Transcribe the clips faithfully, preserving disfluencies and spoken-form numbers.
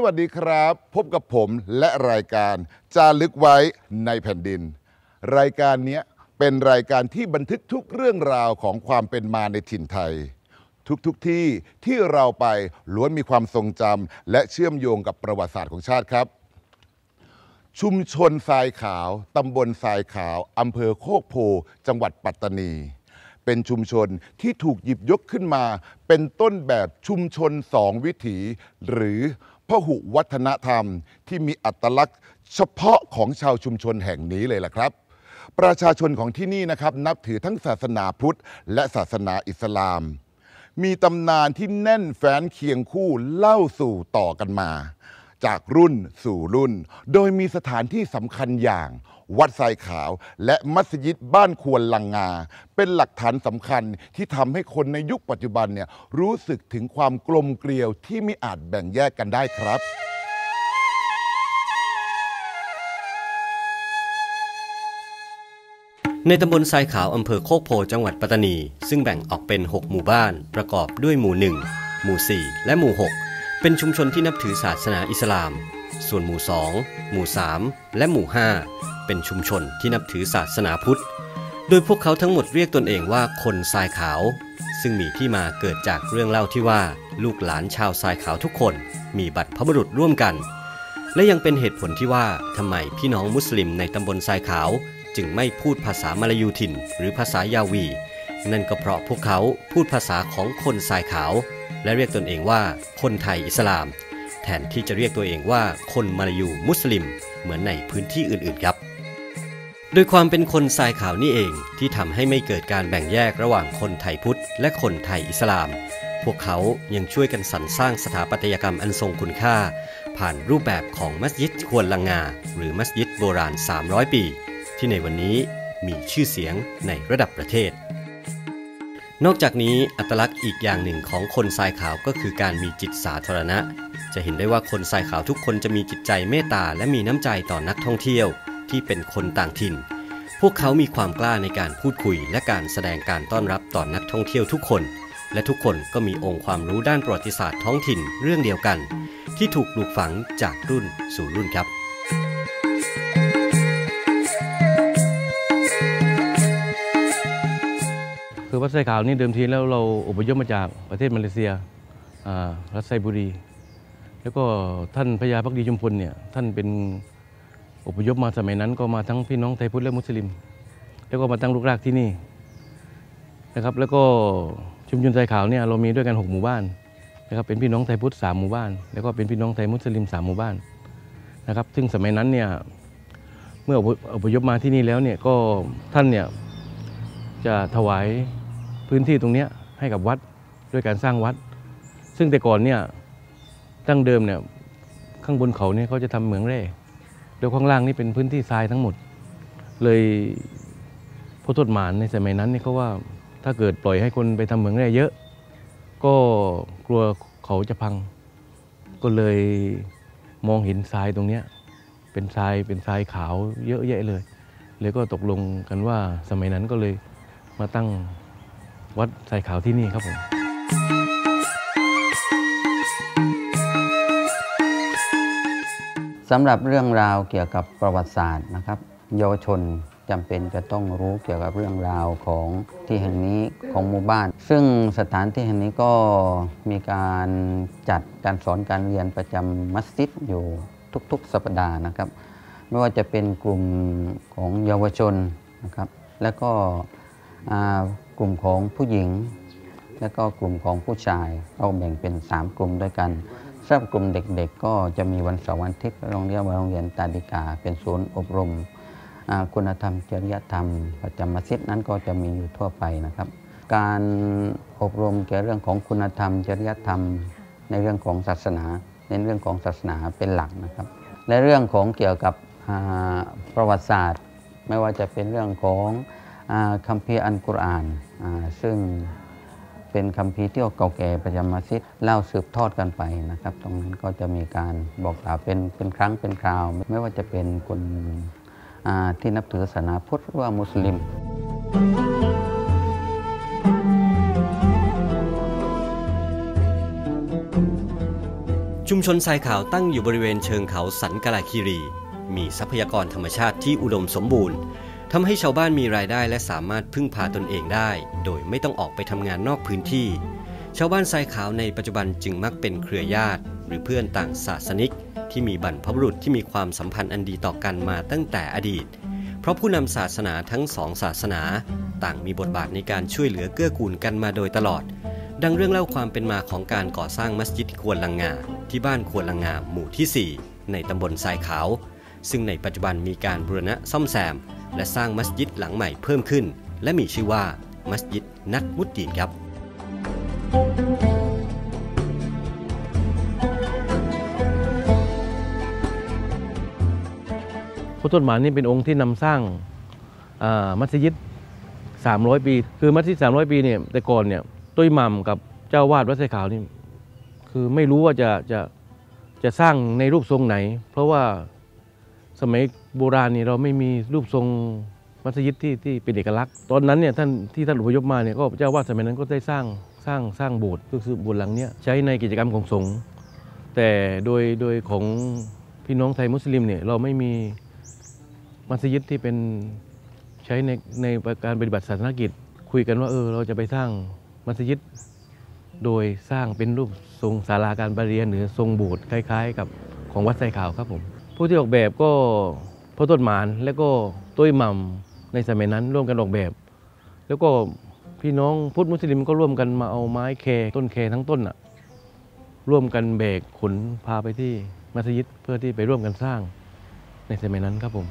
วัสดีครับพบกับผมและรายการจารึกไว้ในแผ่นดินรายการนี้เป็นรายการที่บันทึกทุกเรื่องราวของความเป็นมาในถิ่นไทยทุกๆ ที่ที่เราไปล้วนมีความทรงจำและเชื่อมโยงกับประวัติศาสตร์ของชาติครับชุมชนทรายขาวตำบลทรายขาวอำเภอโคกโพจังหวัดปัตตานีเป็นชุมชนที่ถูกหยิบยกขึ้นมาเป็นต้นแบบชุมชนสองวิถีหรือพหุวัฒนธรรมที่มีอัตลักษณ์เฉพาะของชาวชุมชนแห่งนี้เลยล่ะครับประชาชนของที่นี่นะครับนับถือทั้งศาสนาพุทธและศาสนาอิสลามมีตำนานที่แน่นแฟ้นเคียงคู่เล่าสู่ต่อกันมาจากรุ่นสู่รุ่นโดยมีสถานที่สำคัญอย่างวัดทรายขาวและมัสยิดบ้านควนลังงาเป็นหลักฐานสำคัญที่ทำให้คนในยุคปัจจุบันเนี่ยรู้สึกถึงความกลมเกลียวที่ไม่อาจแบ่งแยกกันได้ครับในตำบลทรายขาวอำเภอโคกโพจังหวัดปัตตานีซึ่งแบ่งออกเป็นหกหมู่บ้านประกอบด้วยหมู่หนึ่งหมู่สี่และหมู่หกเป็นชุมชนที่นับถือศาสนาอิสลามส่วนหมู่สองหมู่สามและหมู่ห้าเป็นชุมชนที่นับถือศาสนาพุทธโดยพวกเขาทั้งหมดเรียกตนเองว่าคนทรายขาวซึ่งมีที่มาเกิดจากเรื่องเล่าที่ว่าลูกหลานชาวทรายขาวทุกคนมีบรรพบุรุษร่วมกันและยังเป็นเหตุผลที่ว่าทำไมพี่น้องมุสลิมในตำบลทรายขาวจึงไม่พูดภาษามลายูถิ่นหรือภาษายาวีนั่นก็เพราะพวกเขาพูดภาษาของคนทรายขาวและเรียกตนเองว่าคนไทยอิสลามแทนที่จะเรียกตัวเองว่าคนมลายูมุสลิมเหมือนในพื้นที่อื่นๆครับโดยความเป็นคนทรายขาวนี่เองที่ทำให้ไม่เกิดการแบ่งแยกระหว่างคนไทยพุทธและคนไทยอิสลามพวกเขายังช่วยกันสรรสร้างสถาปัตยกรรมอันทรงคุณค่าผ่านรูปแบบของมัสยิดควนลังงาหรือมัสยิดโบราณสามร้อยปีที่ในวันนี้มีชื่อเสียงในระดับประเทศนอกจากนี้อัตลักษณ์อีกอย่างหนึ่งของคนทรายขาวก็คือการมีจิตสาธารณะจะเห็นได้ว่าคนทรายขาวทุกคนจะมีจิตใจเมตตาและมีน้ำใจต่อนักท่องเที่ยวที่เป็นคนต่างถิ่นพวกเขามีความกล้าในการพูดคุยและการแสดงการต้อนรับต่อนักท่องเที่ยวทุกคนและทุกคนก็มีองค์ความรู้ด้านประวัติศาสตร์ท้องถิ่นเรื่องเดียวกันที่ถูกปลูกฝังจากรุ่นสู่รุ่นครับคือวัดทรายขาวนี่เดิมทีแล้วเราอพยพมาจากประเทศมาเลเซียรัฐไซบุรีแล้วก็ท่านพญาภักดีชุมพลเนี่ยท่านเป็นอพยพมาสมัยนั้นก็มาทั้งพี่น้องไทยพุทธและมุสลิมแล้วก็มาตั้งรกรากที่นี่นะครับแล้วก็ชุมชนทรายขาวเนี่ยเรามีด้วยกันหกหมู่บ้านนะครับเป็นพี่น้องไทยพุทธสามหมู่บ้านแล้วก็เป็นพี่น้องไทยมุสลิมสามหมู่บ้านนะครับซึ่งสมัยนั้นเนี่ยเมื่ออพยพมาที่นี่แล้วเนี่ยก็ท่านเนี่ยจะถวายพื้นที่ตรงนี้ให้กับวัดด้วยการสร้างวัดซึ่งแต่ก่อนเนี่ยตั้งเดิมเนี่ยข้างบนเขาเนี่ยเขาจะทำเหมืองแร่แล้วข้างล่างนี่เป็นพื้นที่ทรายทั้งหมดเลยพระทศหมานในสมัยนั้นเนี่ยเขาว่าถ้าเกิดปล่อยให้คนไปทำเหมืองแร่เยอะก็กลัวเขาจะพังก็เลยมองเห็นทรายตรงนี้เป็นทรายเป็นทรายขาวเยอะแยะเลยเลยก็ตกลงกันว่าสมัยนั้นก็เลยมาตั้งวัดทรายขาวที่นี่ครับผมสำหรับเรื่องราวเกี่ยวกับประวัติศาสตร์นะครับเยาวชนจำเป็นจะต้องรู้เกี่ยวกับเรื่องราวของที่แห่งนี้ของหมู่บ้านซึ่งสถานที่แห่งนี้ก็มีการจัดการสอนการเรียนประจำมัสยิดอยู่ทุกๆสัปดาห์นะครับไม่ว่าจะเป็นกลุ่มของเยาวชนนะครับแล้วก็กลุ่มของผู้หญิงและก็กลุ่มของผู้ชายเราแบ่งเป็นสามกลุ่มด้วยกันสำหรับกลุ่มเด็กๆก็จะมีวันเสาร์วันอาทิตย์โรงเรียนโรงเรียนตาดิกาเป็นศูนย์อบรมคุณธรรมจริยธรรมประจำมัสยิดนั้นก็จะมีอยู่ทั่วไปนะครับการอบรมเกี่ยวกับเรื่องของคุณธรรมจริยธรรมในเรื่องของศาสนาในเรื่องของศาสนาเป็นหลักนะครับและเรื่องของเกี่ยวกับประวัติศาสตร์ไม่ว่าจะเป็นเรื่องของคัมภีร์อัลกุรอานซึ่งเป็นคัมภีร์ที่เก่าแก่ประจำมัสยิดเล่าสืบทอดกันไปนะครับตรงนั้นก็จะมีการบอกกล่าวเป็นเป็นครั้งเป็นคราวไม่ว่าจะเป็นคนที่นับถือศาสนาพุทธหรือว่ามุสลิมดชุมชนทรายขาวตั้งอยู่บริเวณเชิงเขาสันกลาคีรี มีทรัพยากรธรรมชาติที่อุดมสมบูรณ์ทำให้ชาวบ้านมีรายได้และสามารถพึ่งพาตนเองได้โดยไม่ต้องออกไปทำงานนอกพื้นที่ชาวบ้านทรายขาวในปัจจุบันจึงมักเป็นเครือญาติหรือเพื่อนต่างศาสนิกที่มีบรรพบุรุษที่มีความสัมพันธ์อันดีต่อกันมาตั้งแต่อดีตเพราะผู้นำศาสนาทั้งสองศาสนาต่างมีบทบาทในการช่วยเหลือเกื้อกูลกันมาโดยตลอดดังเรื่องเล่าความเป็นมาของการก่อสร้างมัสยิดควนลังงาที่บ้านควนลังงาหมู่ที่สี่ในตำบลทรายขาวซึ่งในปัจจุบันมีการบูรณะซ่อมแซมและสร้างมัสยิดหลังใหม่เพิ่มขึ้นและมีชื่อว่ามัสยิดนัดมุดดีนครับพระต้นหมานนี่เป็นองค์ที่นำสร้างมัสยิดสามร้อยปีคือมัสยิดสามร้อยปีเนี่ยแต่ก่อนเนี่ยตุ้ยหม่ำกับเจ้าวาดวัดทรายขาวนี่คือไม่รู้ว่าจะจะจะสร้างในรูปทรงไหนเพราะว่าสมัยโบราณนี่เราไม่มีรูปทรงมัสยิดที่ที่เป็นเอกลักษณ์ตอนนั้นเนี่ยท่านที่ท่านอพยพมาเนี่ยก็เจ้าวาดสมัยนั้นก็ได้สร้างสร้างสร้างโบสถ์ก็คือโบสถ์หลังเนี้ยใช้ในกิจกรรมของสงฆ์แต่โดยโดยของพี่น้องไทยมุสลิมเนี่ยเราไม่มีมัสยิดที่เป็นใช้ในในการปฏิบัติศาสนกิจคุยกันว่าเออเราจะไปสร้างมัสยิดโดยสร้างเป็นรูปทรงศาลาการประเรียนหรือทรงโบสถ์คล้ายๆกับของวัดทรายขาวครับผมผู้ที่ออกแบบก็พ่อต้นหมานและก็ตุ้ยหม่ำในสมัยนั้นร่วมกันออกแบบแล้วก็พี่น้องพุทธมุสลิมก็ร่วมกันมาเอาไม้แคต้นแคทั้งต้นอ่ะร่วมกันแบกขนพาไปที่มัสยิดเพื่อที่ไปร่วมกันสร้างในสมัยนั้นครับผม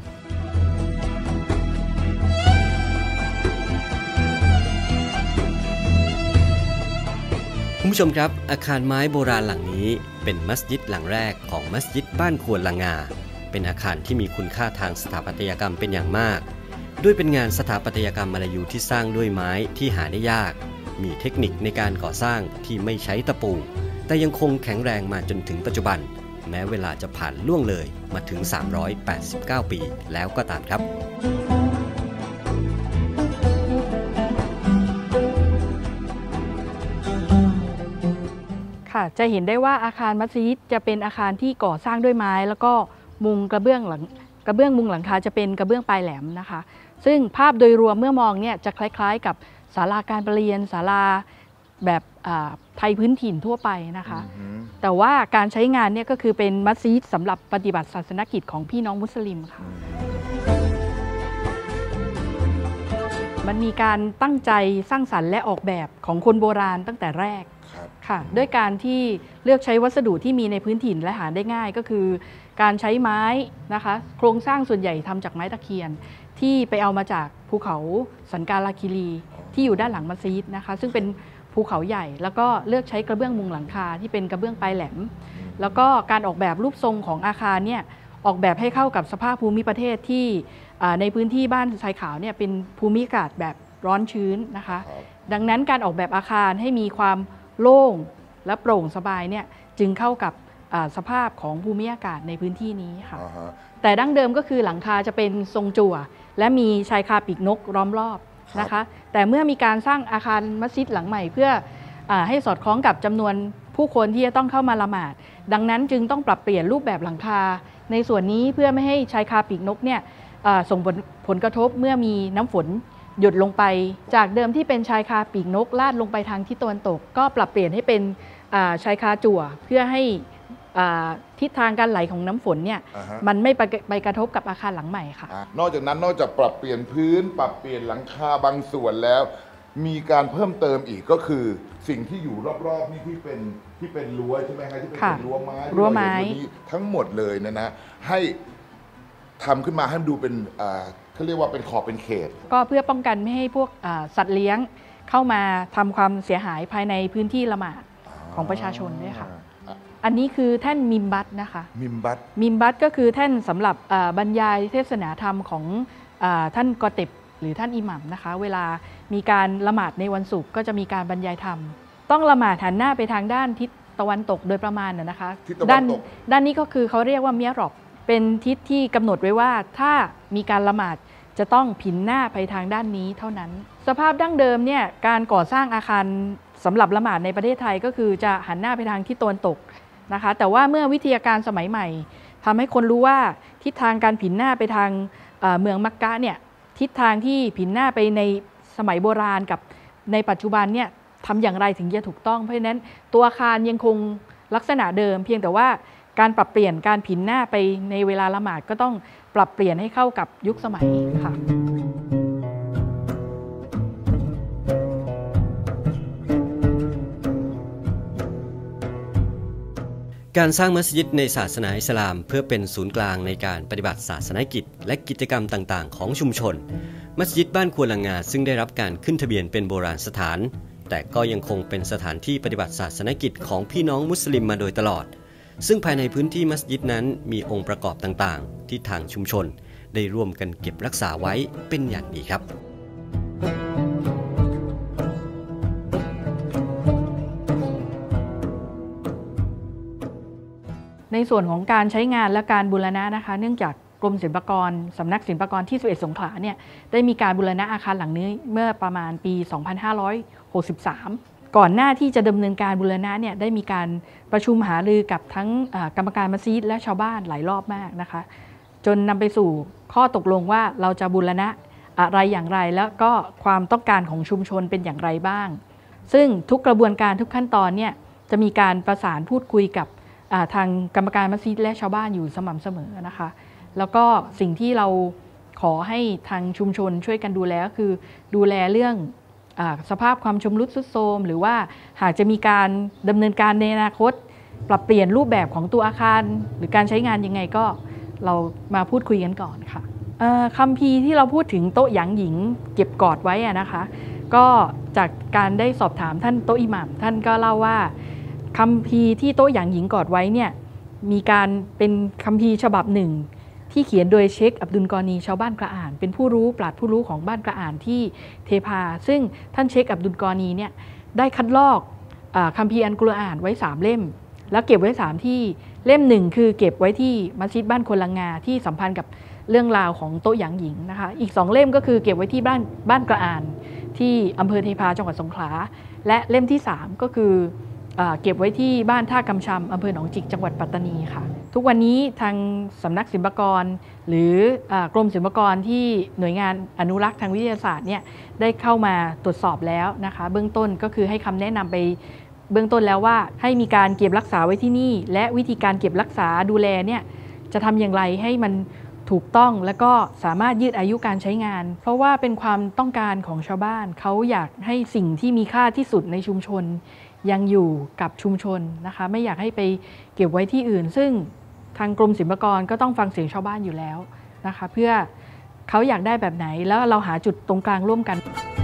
คุณผู้ชมครับอาคารไม้โบราณหลังนี้เป็นมัสยิดหลังแรกของมัสยิดบ้านควนลังงาเป็นอาคารที่มีคุณค่าทางสถาปัตยกรรมเป็นอย่างมากด้วยเป็นงานสถาปัตยกรรมมลายูที่สร้างด้วยไม้ที่หาได้ยากมีเทคนิคในการก่อสร้างที่ไม่ใช้ตะปูแต่ยังคงแข็งแรงมาจนถึงปัจจุบันแม้เวลาจะผ่านล่วงเลยมาถึงสามร้อยแปดสิบเก้าปีแล้วก็ตามครับค่ะจะเห็นได้ว่าอาคารมัสยิดจะเป็นอาคารที่ก่อสร้างด้วยไม้แล้วก็มุงกระเบื้องหลังกระเบื้องมุงหลังคาจะเป็นกระเบื้องปลายแหลมนะคะซึ่งภาพโดยรวมเมื่อมองเนี่ยจะคล้ายๆกับศาลาการประเรียนศาลาแบบไทยพื้นถิ่นทั่วไปนะคะ mm-hmm. แต่ว่าการใช้งานเนี่ยก็คือเป็นมัสยิดสำหรับปฏิบัติศาสนกิจของพี่น้องมุสลิมค่ะ mm-hmm. มันมีการตั้งใจสร้างสรรค์และออกแบบของคนโบราณตั้งแต่แรกค่ะด้วยการที่เลือกใช้วัสดุที่มีในพื้นถิ่นและหาได้ง่ายก็คือการใช้ไม้นะคะโครงสร้างส่วนใหญ่ทำจากไม้ตะเคียนที่ไปเอามาจากภูเขาสันกาลาคีรีที่อยู่ด้านหลังมัสยิดนะคะซึ่งเป็นภูเขาใหญ่แล้วก็เลือกใช้กระเบื้องมุงหลังคาที่เป็นกระเบื้องปลายแหลมแล้วก็การออกแบบรูปทรงของอาคารเนี่ยออกแบบให้เข้ากับสภาพภูมิประเทศที่ในพื้นที่บ้านทรายขาวเนี่ยเป็นภูมิอากาศแบบร้อนชื้นนะคะดังนั้นการออกแบบอาคารให้มีความโล่งและโปร่งสบายเนี่ยจึงเข้ากับสภาพของภูมิอากาศในพื้นที่นี้ค่ะ uh-huh. แต่ดั้งเดิมก็คือหลังคาจะเป็นทรงจั่วและมีชายคาปีกนกล้อมรอบนะคะแต่เมื่อมีการสร้างอาคารมัสยิดหลังใหม่เพื่ออให้สอดคล้องกับจำนวนผู้คนที่จะต้องเข้ามาละหมาดดังนั้นจึงต้องปรับเปลี่ยนรูปแบบหลังคาในส่วนนี้เพื่อไม่ให้ชายคาปีกนกเนี่ยส่งผลผลกระทบเมื่อมีน้ำฝนหยดลงไปจากเดิมที่เป็นชายคาปีกนกลาดลงไปทางทิศตะวันตกก็ปรับเปลี่ยนให้เป็นชายคาจั่วเพื่อให้ทิศทางการไหลของน้ำฝนเนี่ย uh-huh. มันไม่ไปกระทบกับอาคารหลังใหม่ค่ะ uh-huh. นอกจากนั้นนอกจากปรับเปลี่ยนพื้นปรับเปลี่ยนหลังคาบางส่วนแล้วมีการเพิ่มเติมอีกก็คือสิ่งที่อยู่รอบๆนี่ที่เป็นที่เป็นรั้วใช่ไหมคะที่เป็นรั้วไม้รั้วไม้ทั้งหมดเลยนะนะให้ทำขึ้นมาให้ดูเป็นเขาเรียกว่าเป็นขอบเป็นเขตก็เพื่อป้องกันไม่ให้พวกสัตว์เลี้ยงเข้ามาทำความเสียหายภายในพื้นที่ละหมาดของประชาชนด้วยค่ะอันนี้คือแท่นมิมบัตนะคะมิมบัตมิมบัตก็คือแท่นสำหรับบรรยายเทศนาธรรมของท่านกอเต็บหรือท่านอิหมัมนะคะเวลามีการละหมาดในวันศุกร์ก็จะมีการบรรยายธรรมต้องละหมาดหันหน้าไปทางด้านทิศตะวันตกโดยประมาณนะคะด้านด้านนี้ก็คือเขาเรียกว่าเมียรอบเป็นทิศที่กำหนดไว้ว่าถ้ามีการละหมาดจะต้องผินหน้าไปทางด้านนี้เท่านั้นสภาพดั้งเดิมเนี่ยการก่อสร้างอาคารสำหรับละหมาดในประเทศไทยก็คือจะหันหน้าไปทางทิศตะวันตกนะคะแต่ว่าเมื่อวิทยาการสมัยใหม่ทำให้คนรู้ว่าทิศทางการผินหน้าไปทางเมืองมักกะเนี่ยทิศทางที่ผินหน้าไปในสมัยโบราณกับในปัจจุบันเนี่ยทำอย่างไรถึงจะถูกต้องเพราะฉะนั้นตัวอาคารยังคงลักษณะเดิมเพียงแต่ว่าการปรับเปลี่ยนการผินหน้าไปในเวลาละหมาดก็ต้องปรับเปลี่ยนให้เข้ากับยุคสมัยค่ะการสร้างมัสยิดในศาสนาอิสลามเพื่อเป็นศูนย์กลางในการปฏิบัติศาสนกิจและกิจกรรมต่างๆของชุมชนมัสยิดบ้านครัวลังงาซึ่งได้รับการขึ้นทะเบียนเป็นโบราณสถานแต่ก็ยังคงเป็นสถานที่ปฏิบัติศาสนกิจของพี่น้องมุสลิมมาโดยตลอดซึ่งภายในพื้นที่มัสยิดนั้นมีองค์ประกอบต่างๆที่ทางชุมชนได้ร่วมกันเก็บรักษาไว้เป็นอย่างดีครับในส่วนของการใช้งานและการบูรณะนะคะเนื่องจากกรมศิลปากรสำนักศิลปากรที่สิบเอ็ดสงขลาเนี่ยได้มีการบูรณะอาคารหลังนี้เมื่อประมาณปี สองพันห้าร้อยหกสิบสาม ก่อนหน้าที่จะดำเนินการบูรณะเนี่ยได้มีการประชุมหารือกับทั้งกรรมการมัสยิดและชาวบ้านหลายรอบมากนะคะจนนำไปสู่ข้อตกลงว่าเราจะบูรณะอะไรอย่างไรแล้วก็ความต้องการของชุมชนเป็นอย่างไรบ้างซึ่งทุกกระบวนการทุกขั้นตอนเนี่ยจะมีการประสานพูดคุยกับทางกรรมการมัสยิดและชาวบ้านอยู่สม่ำเสมอนะคะแล้วก็สิ่งที่เราขอให้ทางชุมชนช่วยกันดูแลก็คือดูแลเรื่องสภาพความชำรุดทรุดโทรมหรือว่าหากจะมีการดำเนินการในอนาคตปรับเปลี่ยนรูปแบบของตัวอาคารหรือการใช้งานยังไงก็เรามาพูดคุยกันก่อนค่ะคัมภีร์ที่เราพูดถึงโต๊ะหยางหญิงเก็บกอดไว้นะคะก็จากการได้สอบถามท่านโต๊ะอิหม่ามท่านก็เล่าว่าคัมภีร์ที่โต๊ะหยางหญิงกอดไว้เนี่ยมีการเป็นคัมภีร์ฉบับหนึ่งที่เขียนโดยเชคอับดุลกอนีชาวบ้านกระอ่านเป็นผู้รู้ปราชญ์ผู้รู้ของบ้านกระอ่านที่เทพาซึ่งท่านเชคอับดุลกอนีเนี่ยได้คัดลอกคัมภีร์อัลกุรอานไว้สามเล่มแล้วเก็บไว้สามที่เล่มหนึ่งคือเก็บไว้ที่มัสยิดบ้านคนลังงาที่สัมพันธ์กับเรื่องราวของโต๊ะหยางหญิงนะคะอีกสองเล่มก็คือเก็บไว้ที่บ้านบ้านกระอ่านที่อำเภอเทพาจังหวัดสงขลาและเล่มที่สามก็คือเก็บไว้ที่บ้านท่ากำชำอำเภอหนองจิกจังหวัดปัตตานีค่ะทุกวันนี้ทางสำนักศิลปากรหรือกรมศิลปากรที่หน่วยงานอนุรักษ์ทางวิทยาศาสตร์เนี่ยได้เข้ามาตรวจสอบแล้วนะคะเบื้องต้นก็คือให้คำแนะนำไปเบื้องต้นแล้วว่าให้มีการเก็บรักษาไว้ที่นี่และวิธีการเก็บรักษาดูแลเนี่ยจะทำอย่างไรให้มันถูกต้องและก็สามารถยืดอายุการใช้งานเพราะว่าเป็นความต้องการของชาวบ้านเขาอยากให้สิ่งที่มีค่าที่สุดในชุมชนยังอยู่กับชุมชนนะคะไม่อยากให้ไปเก็บไว้ที่อื่นซึ่งทางกรมศิลปากรก็ต้องฟังเสียงชาวบ้านอยู่แล้วนะคะเพื่อเขาอยากได้แบบไหนแล้วเราหาจุดตรงกลางร่วมกัน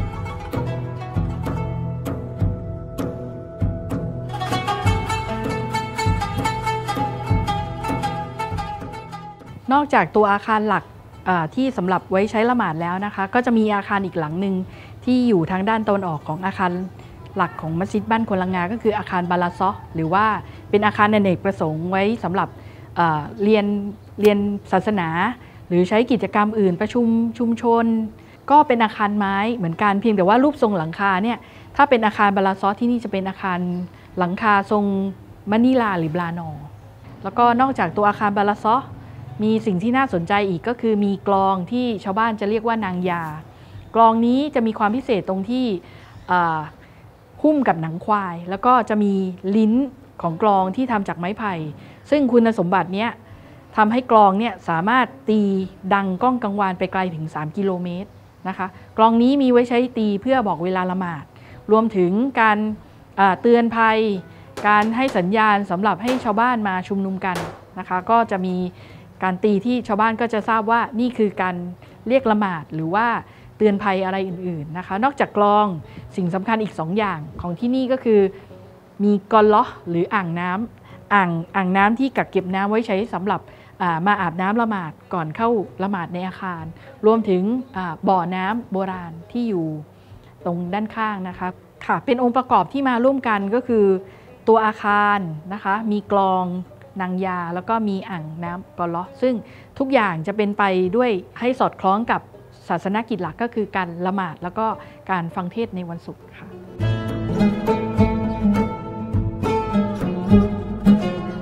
นอกจากตัวอาคารหลักที่สำหรับไว้ใช้ละหมาดแล้วนะคะก็จะมีอาคารอีกหลังหนึ่งที่อยู่ทางด้านตะวันออกของอาคารหลักของมัสยิดบ้านคนลังงาก็คืออาคารบาลาซอหรือว่าเป็นอาคารอเนกประสงค์ไว้สำหรับเ, เรียนเรียนศาสนาหรือใช้กิจกรรมอื่นประชุมชุมชนก็เป็นอาคารไม้เหมือนกันเพียงแต่ว่ารูปทรงหลังคาเนี่ยถ้าเป็นอาคารบาลาซอที่นี่จะเป็นอาคารหลังคาทรงมะนิลาหรือบลานอแล้วก็นอกจากตัวอาคารบาลาซอมีสิ่งที่น่าสนใจอีกก็คือมีกลองที่ชาวบ้านจะเรียกว่านางยากลองนี้จะมีความพิเศษตรงที่หุ้มกับหนังควายแล้วก็จะมีลิ้นของกลองที่ทำจากไม้ไผ่ซึ่งคุณสมบัติเนี้ยทำให้กลองเนี่ยสามารถตีดังก้องกังวานไปไกลถึงสามกิโลเมตรนะคะกลองนี้มีไว้ใช้ตีเพื่อบอกเวลาละหมาดรวมถึงการเตือนภัยการให้สัญญาณสำหรับให้ชาวบ้านมาชุมนุมกันนะคะก็จะมีการตีที่ชาวบ้านก็จะทราบว่านี่คือการเรียกละหมาดหรือว่าเตือนภัยอะไรอื่นๆนะคะนอกจากกลองสิ่งสำคัญอีกสองอย่างของที่นี่ก็คือมีกอลล้อหรืออ่างน้ำอ่างอ่างน้ำที่กักเก็บน้ำไว้ใช้สำหรับมาอาบน้ำละหมาดก่อนเข้าละหมาดในอาคารรวมถึงบ่อน้ำโบราณที่อยู่ตรงด้านข้างนะคะค่ะเป็นองค์ประกอบที่มาร่วมกันก็คือตัวอาคารนะคะมีกลองนางยาแล้วก็มีอ่างน้ำกอลล้อซึ่งทุกอย่างจะเป็นไปด้วยให้สอดคล้องกับศาสนกิจหลักก็คือการละหมาดแล้วก็การฟังเทศน์ในวันศุกร์ค่ะ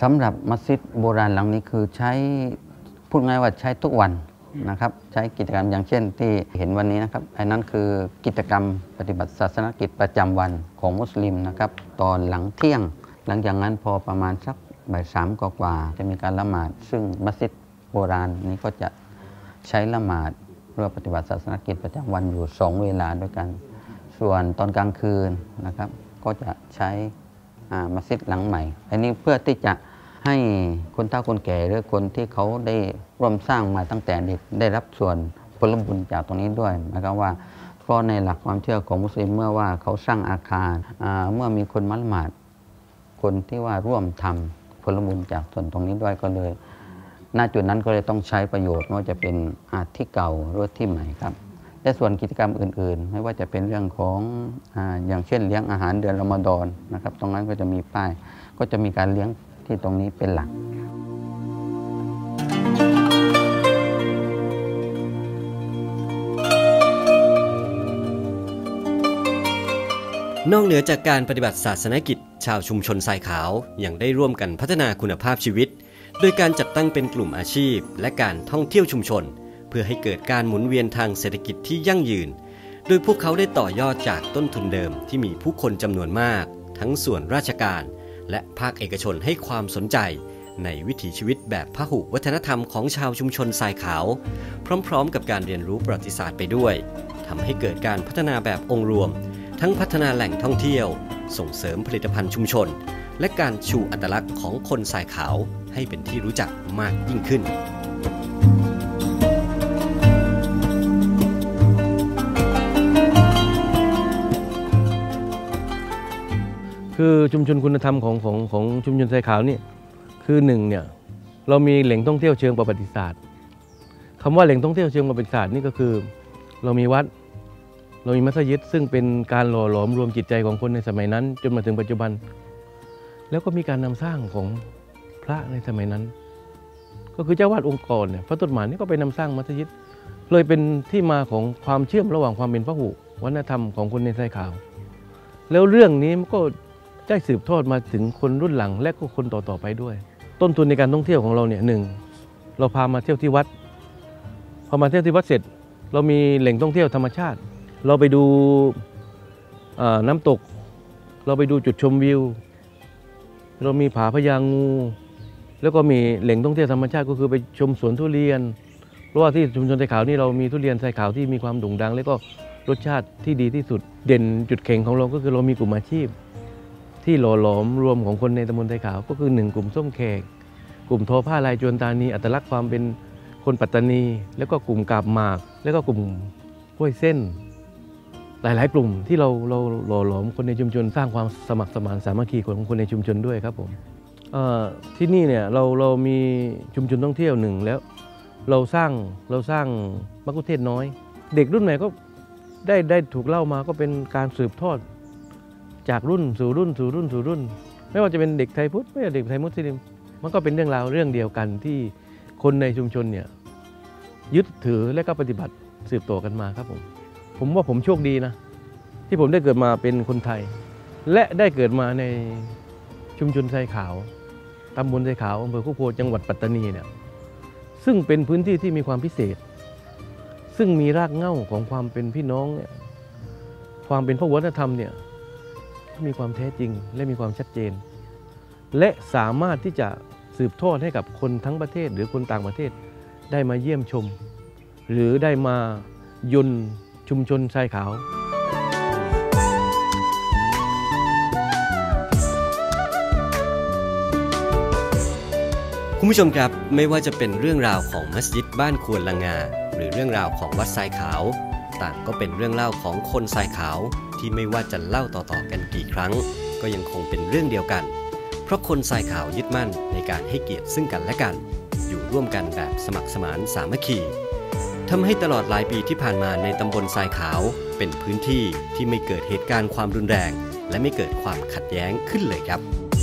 ำหรับมัสยิดโบราณหลังนี้คือใช้พูดง่ายว่าใช้ทุกวันนะครับใช้กิจกรรมอย่างเช่นที่เห็นวันนี้นะครับอันนั้นคือกิจกรรมปฏิบัติศาสนกิจประจำวันของมุสลิมนะครับตอนหลังเที่ยงหลังจากนั้นพอประมาณสักบ่ายสามกว่าจะมีการละหมาดซึ่งมัสยิดโบราณนี้ก็จะใช้ละหมาดเพื่อปฏิบัติศาสนกิจประจำวันอยู่สองเวลาด้วยกันส่วนตอนกลางคืนนะครับก็จะใช้มัสยิดหลังใหม่อันนี้เพื่อที่จะให้คนเฒ่าคนแก่หรือคนที่เขาได้ร่วมสร้างมาตั้งแต่เด็กได้รับส่วนผลบุญจากตรงนี้ด้วยหมายความว่าเพราะในหลักความเชื่อของมุสลิมเมื่อว่าเขาสร้างอาคารเมื่อมีคนมัละหมาดคนที่ว่าร่วมทำผลบุญจากส่วนตรงนี้ด้วยก็เลยณจุดนั้นก็เลยต้องใช้ประโยชน์ไม่ว่าจะเป็นอาที่เก่าหรือที่ใหม่ครับแต่ส่วนกิจกรรมอื่นๆไม่ว่าจะเป็นเรื่องของอ่าอย่างเช่นเลี้ยงอาหารเดือนรอมฎอนนะครับตรงนั้นก็จะมีป้ายก็จะมีการเลี้ยงที่ตรงนี้เป็นหลักนอกเหนือจากการปฏิบัติศาสนกิจชาวชุมชนทรายขาวยังได้ร่วมกันพัฒนาคุณภาพชีวิตโดยการจัดตั้งเป็นกลุ่มอาชีพและการท่องเที่ยวชุมชนเพื่อให้เกิดการหมุนเวียนทางเศรษฐกิจที่ยั่งยืนโดยพวกเขาได้ต่อยอดจากต้นทุนเดิมที่มีผู้คนจำนวนมากทั้งส่วนราชการและภาคเอกชนให้ความสนใจในวิถีชีวิตแบบพหุวัฒนธรรมของชาวชุมชนทรายขาวพร้อมๆกับการเรียนรู้ประวัติศาสตร์ไปด้วยทำให้เกิดการพัฒนาแบบองค์รวมทั้งพัฒนาแหล่งท่องเที่ยวส่งเสริมผลิตภัณฑ์ชุมชนและการชูอัตลักษณ์ของคนทรายขาวให้เป็นที่รู้จักมากยิ่งขึ้นคือชุมชนคุณธรรมของของของชุมชนทรายขาวนี่คือหนึ่งเนี่ยเรามีแหล่งท่องเที่ยวเชิงประวัติศาสตร์คำว่าแหล่งท่องเที่ยวเชิงประวัติศาสตร์นี่ก็คือเรามีวัดเรามีมัสยิดซึ่งเป็นการหล่อหลอมรวมจิตใจของคนในสมัยนั้นจนมาถึงปัจจุบันแล้วก็มีการนำสร้างของพระในสมัยนั้นก็คือเจ้าวาดองค์กรเนี่ยพระตุดหมานนี่ก็ไปนำสร้างมัสยิดเลยเป็นที่มาของความเชื่อมระหว่างความเป็นพหุวัฒนธรรมของคนในทรายขาวแล้วเรื่องนี้มันก็ได้สืบทอดมาถึงคนรุ่นหลังและก็คนต่อๆไปด้วยต้นทุนในการท่องเที่ยวของเราเนี่ยหนึ่งเราพามาเที่ยวที่วัดพอมาเที่ยวที่วัดเสร็จเรามีแหล่งท่องเที่ยวธรรมชาติเราไปดูน้ำตกเราไปดูจุดชมวิวเรามีผาพญางูแล้วก็มีแหล่งท่องเที่ยวธรรมชาติก็คือไปชมสวนทุเรียนเพราะว่าที่ชุมชนทรายขาวนี่เรามีทุเรียนทรายขาวที่มีความโด่งดังและก็รสชาติที่ดีที่สุดเด่นจุดแข็งของเราก็คือเรามีกลุ่มอาชีพที่หล่อหลอมรวมของคนในตำบลทรายขาวก็คือหนึ่งกลุ่มส้มแขกกลุ่มทอผ้าลายจวนตานีอัตลักษณ์ความเป็นคนปัตตานีแล้วก็กลุ่มกาบหมากแล้วก็กลุ่มห้วยเส้นหลายๆกลุ่มที่เราเราหล่อหลอมคนในชุมชนสร้างความสมัครสมานสามัคคีของคนในชุมชนด้วยครับผมที่นี่เนี่ยเราเรามีชุมชนท่องเที่ยวหนึ่งแล้วเราสร้างเราสร้างมักคุเทศน้อยเด็กรุ่นใหม่ก็ได้ได้ถูกเล่ามาก็เป็นการสืบทอดจากรุ่นสู่รุ่นสู่รุ่นสู่รุ่นไม่ว่าจะเป็นเด็กไทยพุทธไม่ว่าเด็กไทยมุสลิมมันก็เป็นเรื่องราวเรื่องเดียวกันที่คนในชุมชนเนี่ยยึดถือและก็ปฏิบัติสืบต่อกันมาครับผมผมว่าผมโชคดีนะที่ผมได้เกิดมาเป็นคนไทยและได้เกิดมาในชุมชนทรายขาวตำบลทรายขาวอำเภอคุโพจังหวัดปัตตานีเนี่ยซึ่งเป็นพื้นที่ที่มีความพิเศษซึ่งมีรากเหง้าของความเป็นพี่น้องเนี่ยความเป็นพหุวัฒนธรรมเนี่ยมีความแท้จริงและมีความชัดเจนและสามารถที่จะสืบทอดให้กับคนทั้งประเทศหรือคนต่างประเทศได้มาเยี่ยมชมหรือได้มายนต์ชุมชนทรายขาวคุณผู้ชมครับไม่ว่าจะเป็นเรื่องราวของมัสยิดบ้านควนลังงาหรือเรื่องราวของวัดทรายขาวต่างก็เป็นเรื่องเล่าของคนทรายขาวที่ไม่ว่าจะเล่าต่อๆกันกี่ครั้งก็ยังคงเป็นเรื่องเดียวกันเพราะคนทรายขาวยึดมั่นในการให้เกียรติซึ่งกันและกันอยู่ร่วมกันแบบสมัครสมานสามัคคีทำให้ตลอดหลายปีที่ผ่านมาในตำบลทรายขาวเป็นพื้นที่ที่ไม่เกิดเหตุการณ์ความรุนแรงและไม่เกิดความขัดแย้งขึ้นเลยครับ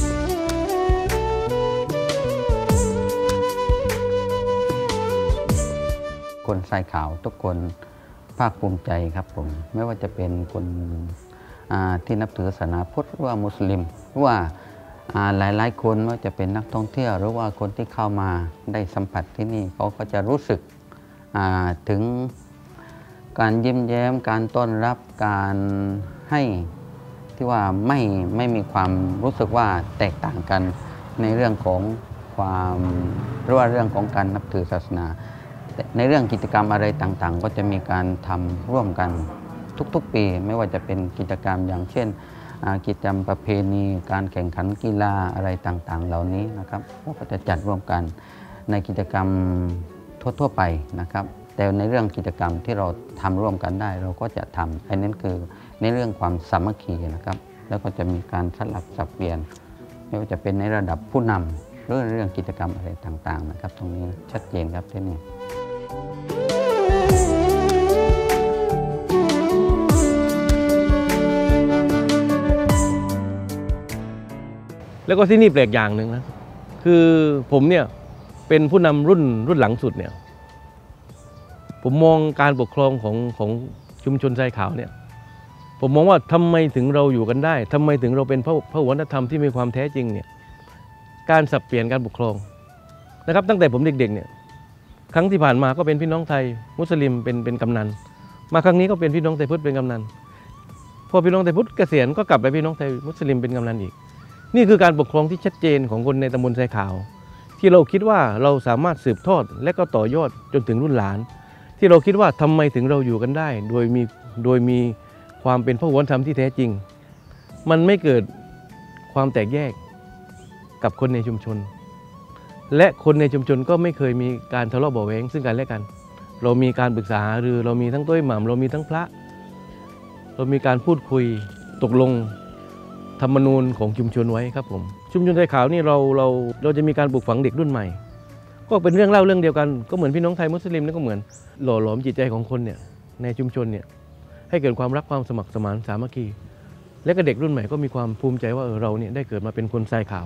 คนทรายขาวทุกคนภาคภูมิใจครับผมไม่ว่าจะเป็นคนที่นับถือศาสนาพุทธหรือว่ามุสลิมหรือว่าหลายๆคนว่าจะเป็นนักท่องเที่ยวหรือว่าคนที่เข้ามาได้สัมผัสที่นี่เขาก็จะรู้สึกถึงการยิ้มแย้มการต้อนรับการให้ที่ว่าไม่ไม่มีความรู้สึกว่าแตกต่างกันในเรื่องของความหรือว่าเรื่องของการนับถือศาสนาในเรื่องกิจกรรมอะไรต่างๆก็จะมีการทำร่วมกันทุกๆปีไม่ว่าจะเป็นกิจกรรมอย่างเช่นกิจกรรมประเพณีการแข่งขันกีฬาอะไรต่างๆเหล่านี้นะครับก็จะจัดร่วมกันในกิจกรรมทั่วๆไปนะครับแต่ในเรื่องกิจกรรมที่เราทำร่วมกันได้เราก็จะทำอันนั้นคือในเรื่องความสามัคคีนะครับแล้วก็จะมีการสลับสับเปลี่ยนไม่ว่าจะเป็นในระดับผู้นำหรือเรื่องกิจกรรมอะไรต่างๆนะครับตรงนี้ชัดเจนครับที่นี่แล้วก็ที่นี่แปลกอย่างหนึ่งนะคือผมเนี่ยเป็นผู้นำรุ่นรุ่นหลังสุดเนี่ยผมมองการปกครองของของชุมชนทรายขาวเนี่ยผมมองว่าทำไมถึงเราอยู่กันได้ทำไมถึงเราเป็นพระพระวัฒนธรรมที่มีความแท้จริงเนี่ยการสับเปลี่ยนการปกครองนะครับตั้งแต่ผมเด็กๆเนี่ยครั้งที่ผ่านมาก็เป็นพี่น้องไทยมุสลิมเป็นเป็นกำนันมาครั้งนี้ก็เป็นพี่น้องไทยพุทธเป็นกำนันพอพี่น้องไทยพุทธเกษียณก็กลับไปพี่น้องไทยมุสลิมเป็นกำนันอีกนี่คือการปกครองที่ชัดเจนของคนในตำบลทรายขาวที่เราคิดว่าเราสามารถสืบทอดและก็ต่อยอดจนถึงรุ่นหลานที่เราคิดว่าทำไมถึงเราอยู่กันได้โดยมีโดยมีความเป็นพหุวัฒนธรรมที่แท้จริงมันไม่เกิดความแตกแยกกับคนในชุมชนและคนในชุมชนก็ไม่เคยมีการทะเลาะเบาะแว้งซึ่งกันและกันเรามีการปรึกษาหารือเรามีทั้งต้อยหม่ำเรามีทั้งพระเรามีการพูดคุยตกลงธรรมนูญของชุมชนไว้ครับผมชุมชนทรายขาวนี่เราเราเราจะมีการปลูกฝังเด็กรุ่นใหม่ก็เป็นเรื่องเล่าเรื่องเดียวกันก็เหมือนพี่น้องไทยมุสลิมนี่ก็เหมือนหล่อหลอมจิตใจของคนเนี่ยในชุมชนเนี่ยให้เกิดความรักความสมัครสมานสามัคคีและก็เด็กรุ่นใหม่ก็มีความภูมิใจว่าเออเราเนี่ยได้เกิดมาเป็นคนทรายขาว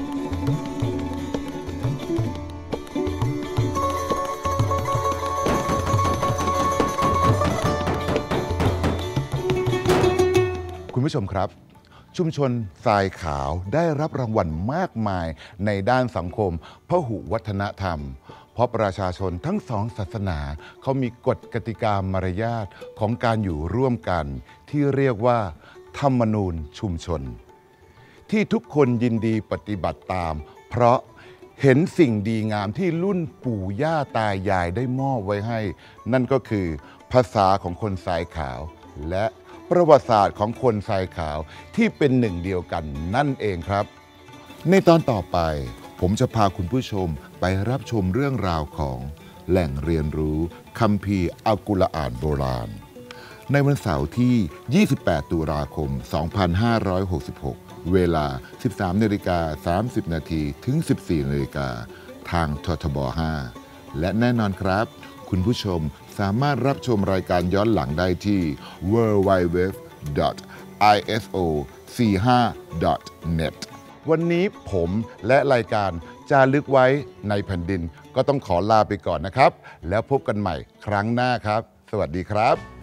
คุณผู้ชมครับชุมชนทรายขาวได้รับรางวัลมากมายในด้านสังคมพหุวัฒนธรรมเพราะประชาชนทั้งสองศาสนาเขามีกฎกติกามารยาทของการอยู่ร่วมกันที่เรียกว่าธรรมนูญชุมชนที่ทุกคนยินดีปฏิบัติตามเพราะเห็นสิ่งดีงามที่รุ่นปู่ย่าตายายได้มอบไว้ให้นั่นก็คือภาษาของคนทรายขาวและประวัติศาสตร์ของคนทรายขาวที่เป็นหนึ่งเดียวกันนั่นเองครับในตอนต่อไปผมจะพาคุณผู้ชมไปรับชมเรื่องราวของแหล่งเรียนรู้คัมภีร์อัลกุรอานโบราณในวันเสาร์ที่ ยี่สิบแปด ตุลาคม สองพันห้าร้อยหกสิบหก เวลา สิบสามนาฬิกาสามสิบนาที ถึง สิบสี่นาฬิกาทางททบ ห้า และแน่นอนครับคุณผู้ชมสามารถรับชมรายการย้อนหลังได้ที่ ดับเบิลยู ดับเบิลยู ดับเบิลยู ดอท ไอ เอส โอ สี่สิบห้า ดอท เน็ต วันนี้ผมและรายการจารึกไว้ในแผ่นดินก็ต้องขอลาไปก่อนนะครับแล้วพบกันใหม่ครั้งหน้าครับสวัสดีครับ